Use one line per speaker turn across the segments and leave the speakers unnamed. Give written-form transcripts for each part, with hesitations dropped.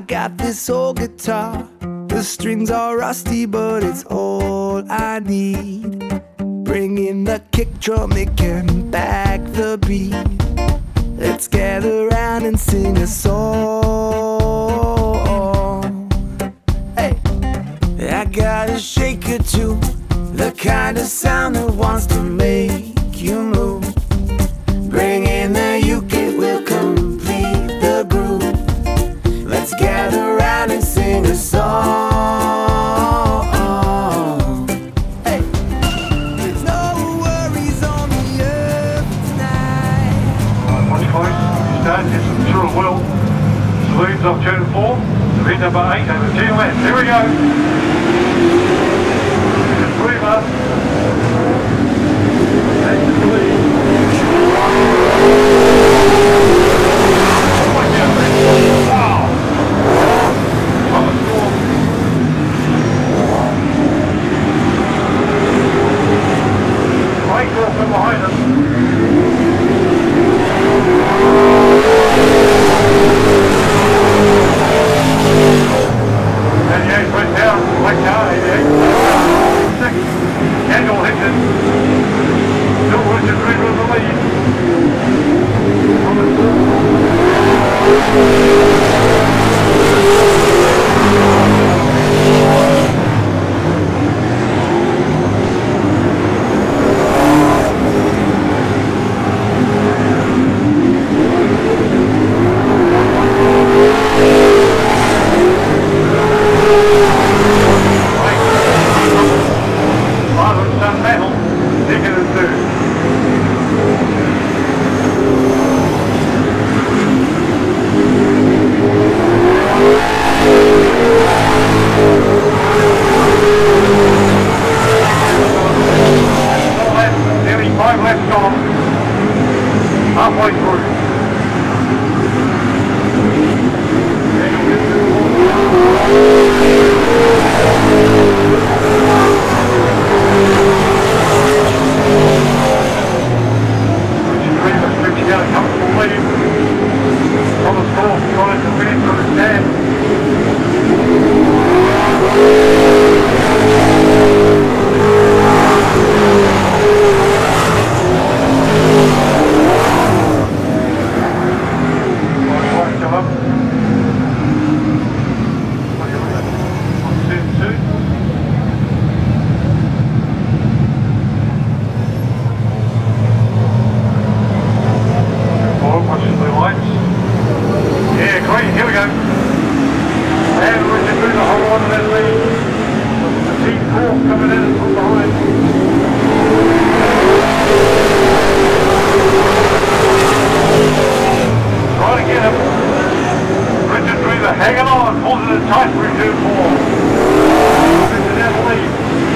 got this old guitar, the strings are rusty, but it's all I need. Bring in the kick drum, it can back the beat. Let's gather round and sing a song. Hey, I got a shaker too, the kind of sound that wants to make you move. Bring in the uke, it will complete the groove. Let's gather round and sing a song. Hey, there's no worries on the earth tonight.
Watch close, you start, get some through a well. Saloons off turn 4, lead number 8 over 10 left. Here we go. Improve us. Take the lead. Wow! On the score. Right off from behind us. And yeah, he's went down. Black car, 88. 6. Daniel Hickson. Still Richard Green with the lead. On the score. Halfway through. Stretching out a comfortable lead. On the score, trying to finish on his stand. Here we go. And we're just doing the whole on that lead. The team 4 coming in from behind. Trying to get him. Richard Dreamer hanging on, pulls it in tight for turn 4. Richard out the lead.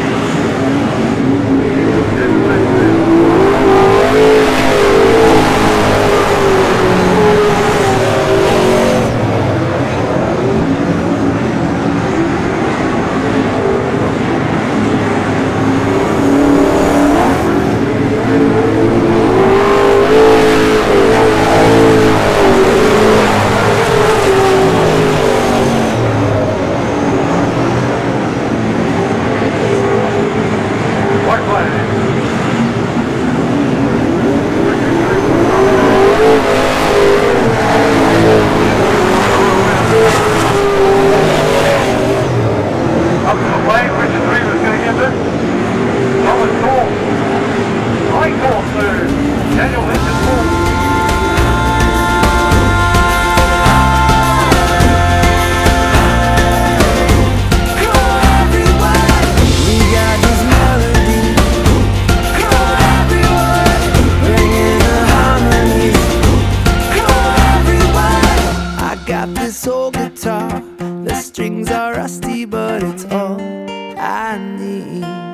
This old guitar, the strings are rusty, but it's all I need.